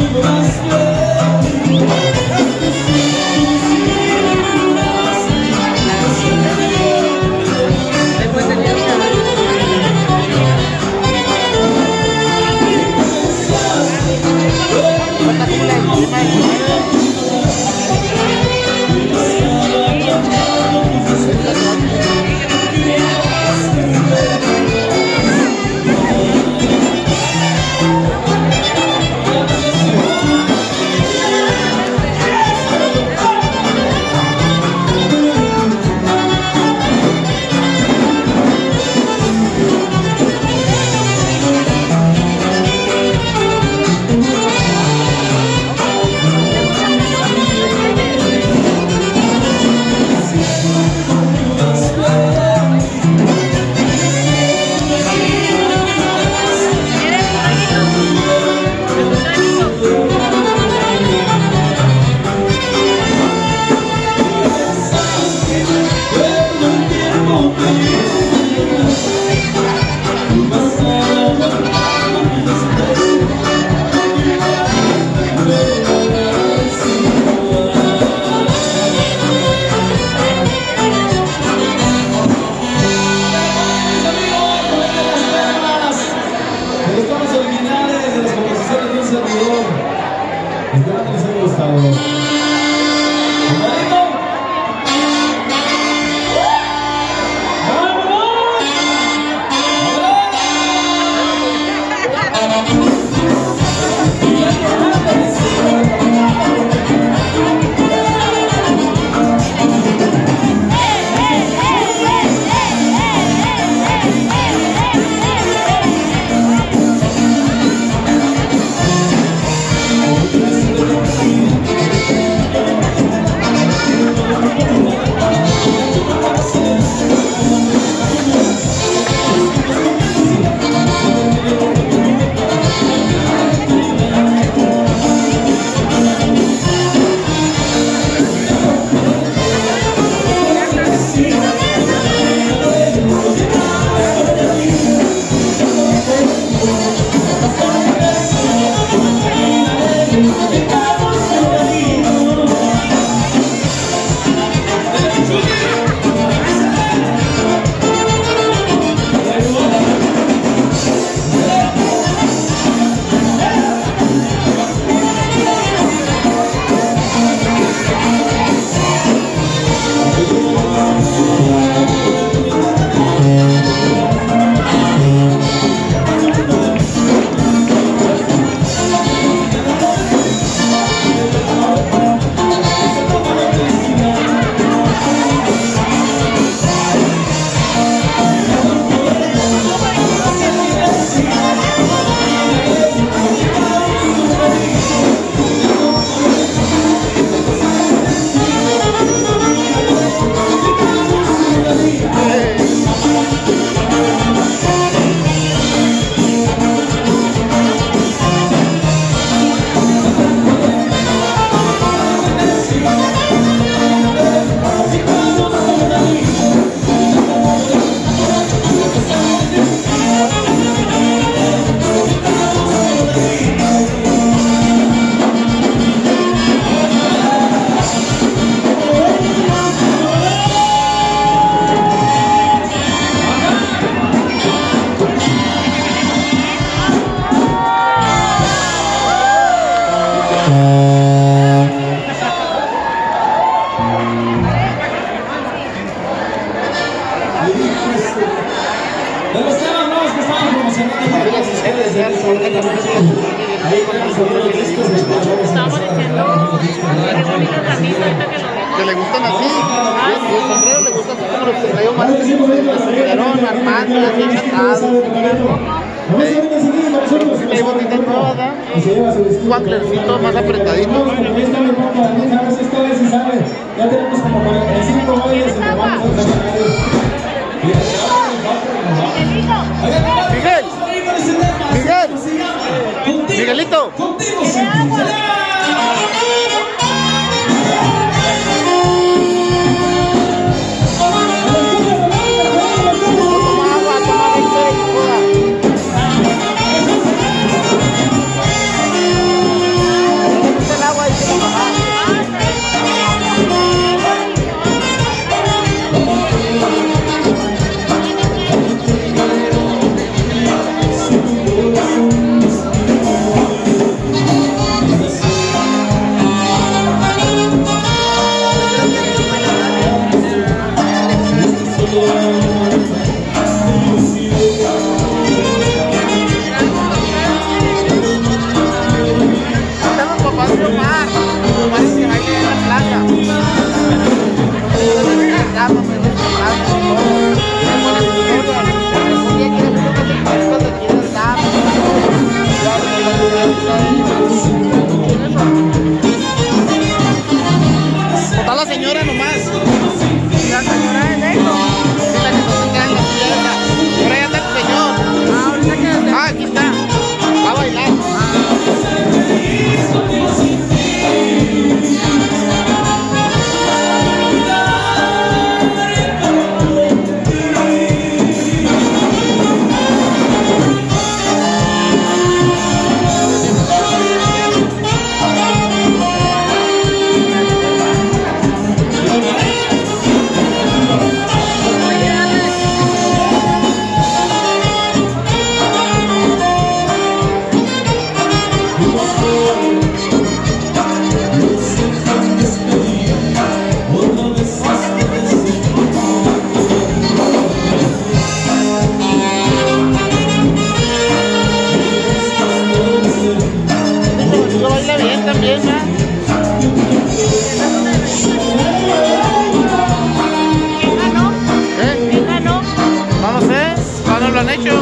Estábamos diciendo qué bonito camino ahorita que lo ven. Que le gustan así. Y el sombrero le gusta así como los que traigo más sombrerón, armando, así enchatados. Le botita nueva, ¿verdad? Un guaclercito más apretadito. Ya tenemos como 45 hoyos en la mano. Miguel, Miguelito. Está la señora nomás. La señora de negro. Sí, la que está sentada en la silla esa. Por ahí anda el señor. Ah, ahorita que Ah, aquí está. Va a bailar. Lo baila bien también, ¿verdad? ¿Quién ganó? ¿Eh? ¿Quién ganó? No lo sé. No lo han hecho.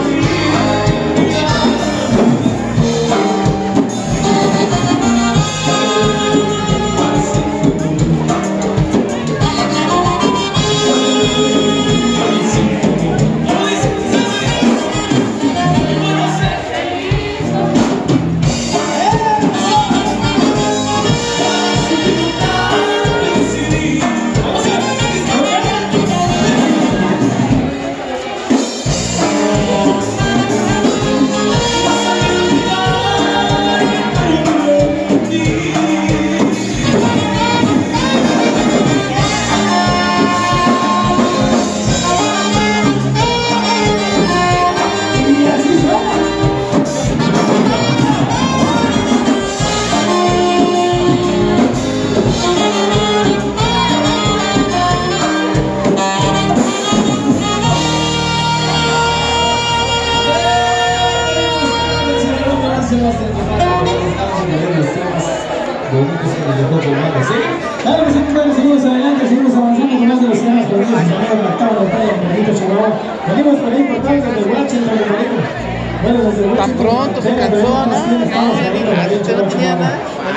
Claro que sí, compañeros, seguimos adelante, seguimos avanzando con más de los temas perdidos en la octava batalla, Margarito Chihuahua. Venimos por ahí importante desde Washington, bueno, desde Washington. Tan pronto se cansó, ¿no? No, usted no tenía nada.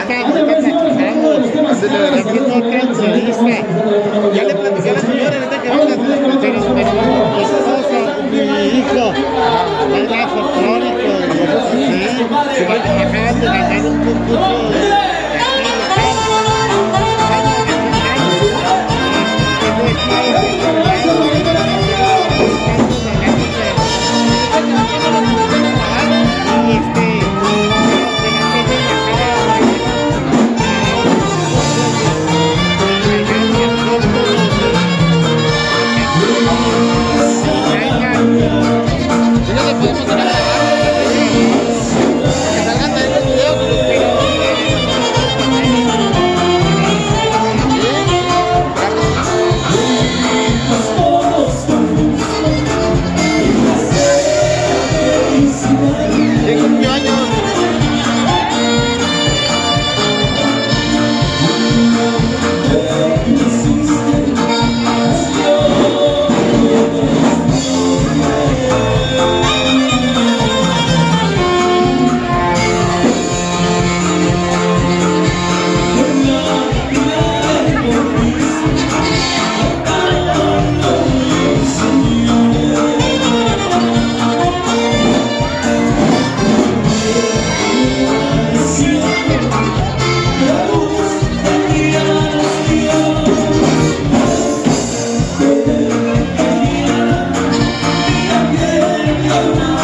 Ya le platicé a la señora, ahorita que venga, mi esposa, mi hijo, es folclórico, sí, que acaban de ganar un concurso de We'll be right back.